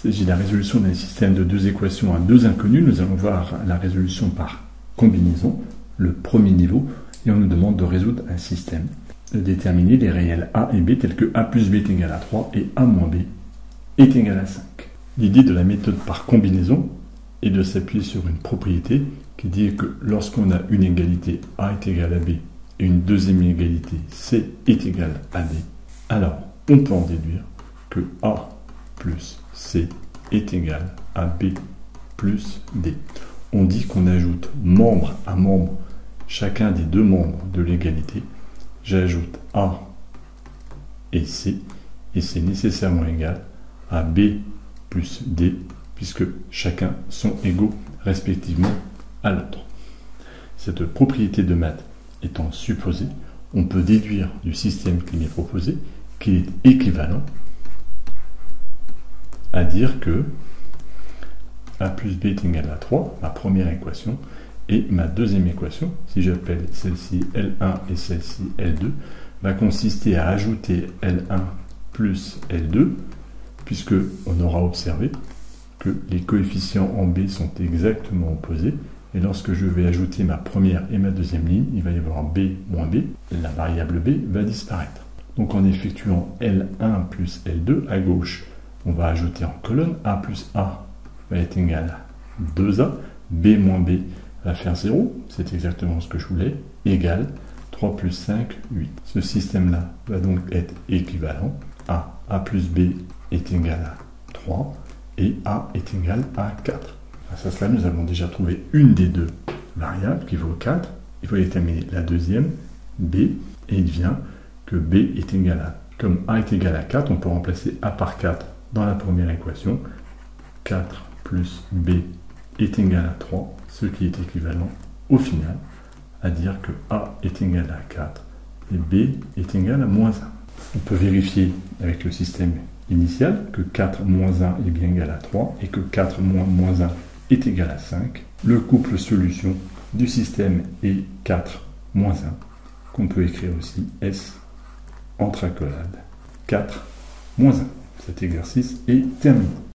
s'agit de la résolution d'un système de deux équations à deux inconnues. Nous allons voir la résolution par combinaison, le premier niveau, et on nous demande de résoudre un système, de déterminer les réels a et b tels que a plus b est égal à 3 et a moins b est égal à 5. L'idée de la méthode par combinaison est de s'appuyer sur une propriété qui dit que lorsqu'on a une égalité a est égal à b et une deuxième égalité c est égal à d, alors on peut en déduire que a plus c est égal à b plus d. On dit qu'on ajoute membre à membre chacun des deux membres de l'égalité. J'ajoute a et c'est nécessairement égal à b plus d, puisque chacun sont égaux respectivement à l'autre. Cette propriété de maths étant supposée, on peut déduire du système qui m'est proposé qu'il est équivalent à dire que a plus b est égal à 3, ma première équation, et ma deuxième équation, si j'appelle celle-ci L1 et celle-ci L2, va consister à ajouter L1 plus L2, puisque on aura observé que les coefficients en B sont exactement opposés, et lorsque je vais ajouter ma première et ma deuxième ligne, il va y avoir B moins B, la variable B va disparaître. Donc en effectuant L1 plus L2, à gauche, on va ajouter en colonne A plus A va être égal à 2A, B moins B va faire 0, c'est exactement ce que je voulais, égal 3 plus 5, 8. Ce système-là va donc être équivalent à A plus B est égal à 3 et A est égal à 4. Grâce à cela, nous avons déjà trouvé une des deux variables qui vaut 4. Il faut déterminer la deuxième, B, et il devient que B est égal à, comme A est égal à 4, on peut remplacer A par 4 dans la première équation. 4 plus B est égal à 3, ce qui est équivalent au final à dire que A est égal à 4 et B est égal à moins 1. On peut vérifier avec le système initial que 4 moins 1 est bien égal à 3 et que 4 moins 1 est égal à 5. Le couple solution du système est 4 moins 1, qu'on peut écrire aussi S entre accolades 4 moins 1. Cet exercice est terminé.